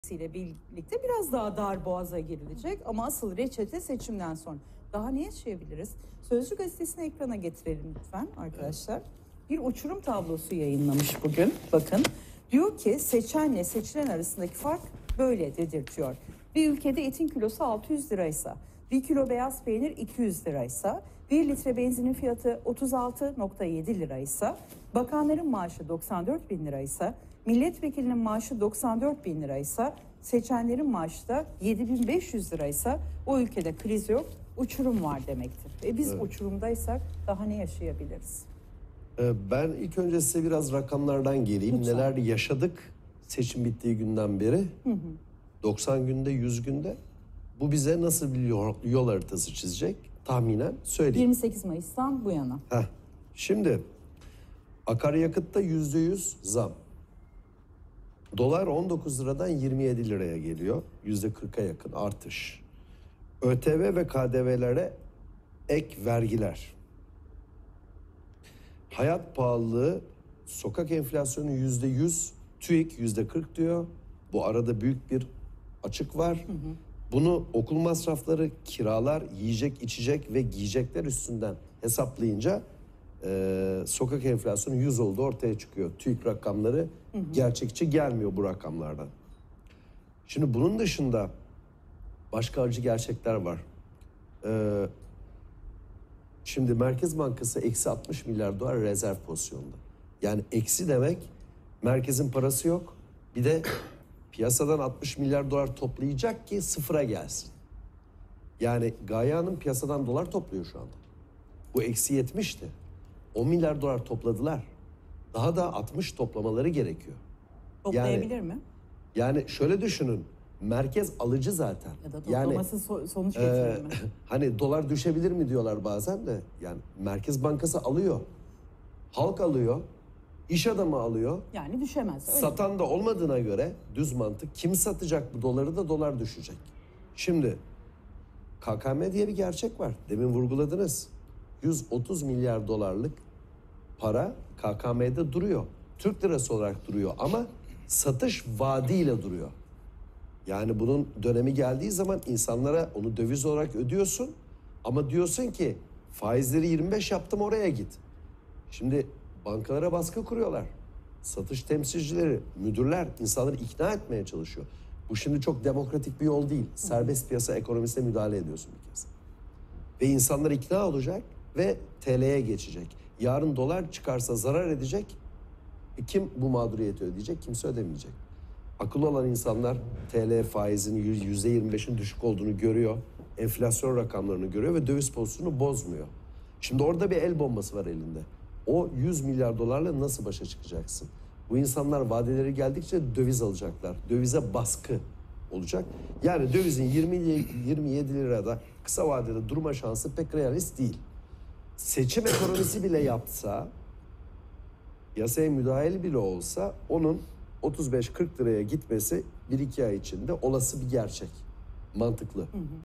ile birlikte biraz daha dar boğaza girilecek ama asıl reçete seçimden sonra. Daha ne yaşayabiliriz? Sözcü gazetesini ekrana getirelim lütfen arkadaşlar. Bir uçurum tablosu yayınlamış bugün. Bakın diyor ki seçenle seçilen arasındaki fark böyle dedirtiyor. Bir ülkede etin kilosu 600 liraysa, bir kilo beyaz peynir 200 liraysa, 1 litre benzinin fiyatı 36,7 liraysa, bakanların maaşı 94 bin liraysa, milletvekilinin maaşı 94 bin liraysa, seçenlerin maaşı da 7.500 liraysa o ülkede kriz yok, uçurum var demektir. Ve biz uçurumdaysak daha ne yaşayabiliriz? Ben ilk önce size biraz rakamlardan geleyim. Lütfen. Neler yaşadık seçim bittiği günden beri? 90 günde, 100 günde. Bu bize nasıl bir yol haritası çizecek? Tahminen söyleyeyim. 28 Mayıs'tan bu yana. Şimdi akaryakıtta %100 zam. Dolar 19 liradan 27 liraya geliyor. %40'a yakın artış. ÖTV ve KDV'lere ek vergiler. Hayat pahalılığı, sokak enflasyonu %100, TÜİK %40 diyor. Bu arada büyük bir açık var. Bunu okul masrafları, kiralar, yiyecek, içecek ve giyecekler üstünden hesaplayınca sokak enflasyonu 100 oldu ortaya çıkıyor. TÜİK rakamları gerçekçi gelmiyor bu rakamlardan. Şimdi bunun dışında başka acı gerçekler var. Şimdi Merkez Bankası eksi 60 milyar dolar rezerv pozisyonunda. Yani eksi demek merkezin parası yok. Bir de piyasadan 60 milyar dolar toplayacak ki sıfıra gelsin. Yani Gaye Hanım piyasadan dolar topluyor şu anda. Bu eksi 70'ti. 10 milyar dolar topladılar. Daha da 60 toplamaları gerekiyor. Toplayabilir mi? Yani şöyle düşünün. Merkez alıcı zaten. Ya da toplaması sonuç getirir mi? Hani dolar düşebilir mi diyorlar bazen de. Yani Merkez Bankası alıyor. Halk alıyor. İş adamı alıyor. Yani düşemez. Öyle. Satan da olmadığına göre düz mantık. Kim satacak bu doları da dolar düşecek. Şimdi KKM diye bir gerçek var. Demin vurguladınız. 130 milyar dolarlık para KKM'de duruyor. Türk lirası olarak duruyor ama satış vaadiyle duruyor. Yani bunun dönemi geldiği zaman insanlara onu döviz olarak ödüyorsun ama diyorsun ki faizleri 25 yaptım oraya git. Şimdi bankalara baskı kuruyorlar. Satış temsilcileri, müdürler insanları ikna etmeye çalışıyor. Bu şimdi çok demokratik bir yol değil. Serbest piyasa ekonomisine müdahale ediyorsun bir kez. Ve insanlar ikna olacak ve TL'ye geçecek. Yarın dolar çıkarsa zarar edecek. Kim bu mağduriyeti ödeyecek? Kimse ödemeyecek. Akıllı olan insanlar TL faizinin %25'in düşük olduğunu görüyor. Enflasyon rakamlarını görüyor ve döviz pozisyonunu bozmuyor. Şimdi orada bir el bombası var elinde. O 100 milyar dolarla nasıl başa çıkacaksın? Bu insanlar vadeleri geldikçe döviz alacaklar. Dövize baskı olacak. Yani dövizin 27 lirada kısa vadede durma şansı pek realist değil. Seçim ekonomisi bile yapsa, yasaya müdahale bile olsa onun 35-40 liraya gitmesi 1-2 ay içinde olası bir gerçek. Mantıklı.